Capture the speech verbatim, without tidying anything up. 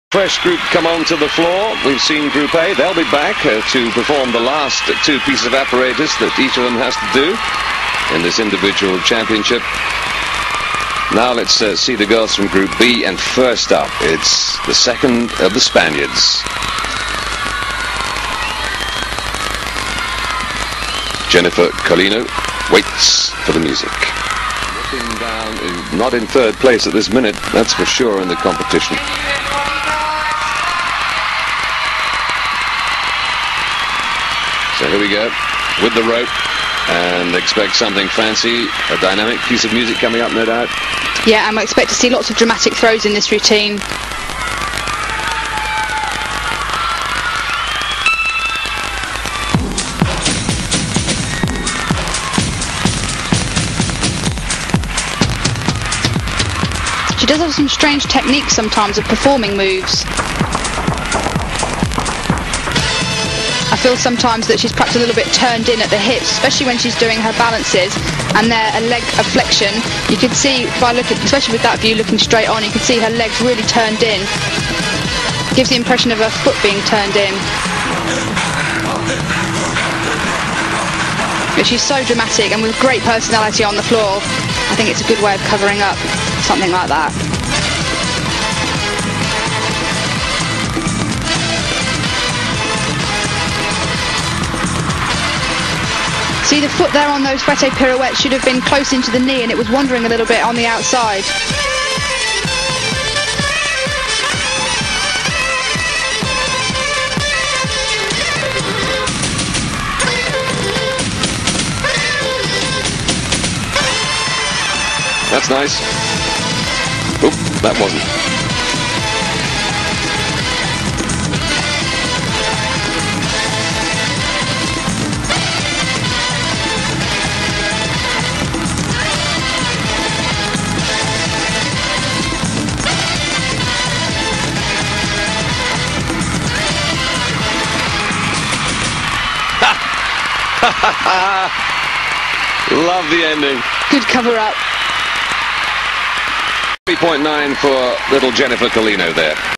Fresh group come onto the floor. We've seen Group A. They'll be back uh, to perform the last two pieces of apparatus that each of them has to do in this individual championship. Now let's uh, see the girls from Group B, and first up it's the second of the Spaniards. Jennifer Colino waits for the music. Looking down, not in third place at this minute, that's for sure, in the competition. So here we go, with the rope, and expect something fancy, a dynamic piece of music coming up, no doubt. Yeah, and I expect to see lots of dramatic throws in this routine. She does have some strange techniques sometimes of performing moves. I feel sometimes that she's perhaps a little bit turned in at the hips, especially when she's doing her balances and they're a leg a flexion. You can see, by looking, especially with that view looking straight on, you can see her legs really turned in. Gives the impression of her foot being turned in. But she's so dramatic and with great personality on the floor. I think it's a good way of covering up something like that. See, the foot there on those fete pirouettes should have been close into the knee, and it was wandering a little bit on the outside. That's nice. Oop, that wasn't. Love the ending. Good cover up. three point nine for little Jennifer Colino there.